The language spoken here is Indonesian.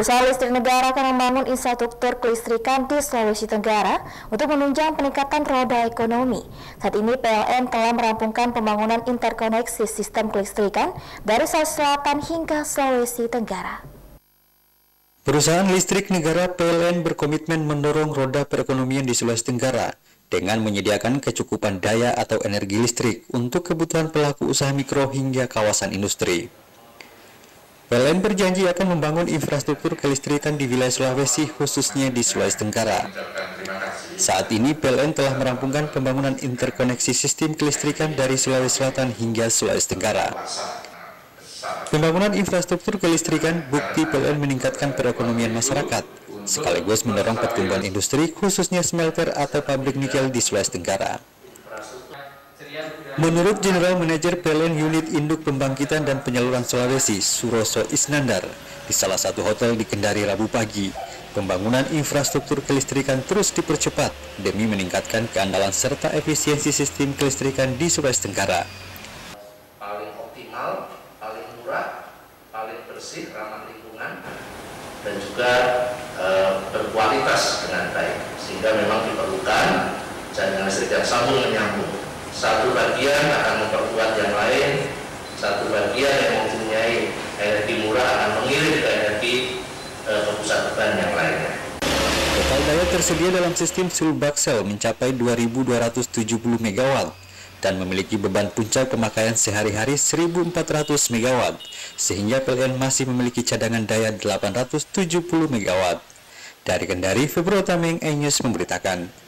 Perusahaan listrik negara akan membangun infrastruktur kelistrikan di Sulawesi Tenggara untuk menunjang peningkatan roda ekonomi. Saat ini PLN telah merampungkan pembangunan interkoneksi sistem kelistrikan dari Sulawesi Selatan hingga Sulawesi Tenggara. Perusahaan listrik negara PLN berkomitmen mendorong roda perekonomian di Sulawesi Tenggara dengan menyediakan kecukupan daya atau energi listrik untuk kebutuhan pelaku usaha mikro hingga kawasan industri. PLN berjanji akan membangun infrastruktur kelistrikan di wilayah Sulawesi, khususnya di Sulawesi Tenggara. Saat ini PLN telah merampungkan pembangunan interkoneksi sistem kelistrikan dari Sulawesi Selatan hingga Sulawesi Tenggara. Pembangunan infrastruktur kelistrikan bukti PLN meningkatkan perekonomian masyarakat, sekaligus mendorong pertumbuhan industri khususnya smelter atau pabrik nikel di Sulawesi Tenggara. Menurut General Manager PLN Unit Induk Pembangkitan dan Penyaluran Sulawesi, Suroso Isnandar, di salah satu hotel di Kendari Rabu pagi, pembangunan infrastruktur kelistrikan terus dipercepat demi meningkatkan keandalan serta efisiensi sistem kelistrikan di Sulawesi Tenggara. Paling optimal, paling murah, paling bersih, ramah lingkungan, dan juga berkualitas dengan baik, sehingga memang diperlukan jaringan listrik yang sambung menyambung. Satu bagian akan memperkuat yang lain, satu bagian yang mempunyai energi murah akan mengirim ke energi ke pusat beban yang lainnya. Total daya tersedia dalam sistem Sulbaksel mencapai 2.270 MW dan memiliki beban puncak pemakaian sehari-hari 1.400 MW, sehingga PLN masih memiliki cadangan daya 870 MW. Dari Kendari, Februari Tameng, E-News memberitakan.